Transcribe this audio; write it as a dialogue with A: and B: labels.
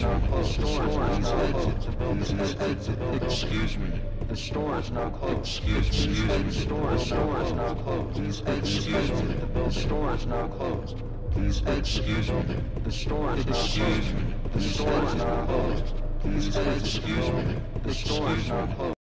A: now closed. Please exit.
B: Excuse me.
A: The store is now closed.
B: Excuse me.
A: The store is now closed.
B: Please excuse me.
A: The store is now closed.
B: Please excuse me.
A: The store is now
B: Excuse
A: closed.
B: me.
A: The store is now closed.
B: Please excuse me.
A: The store is now closed.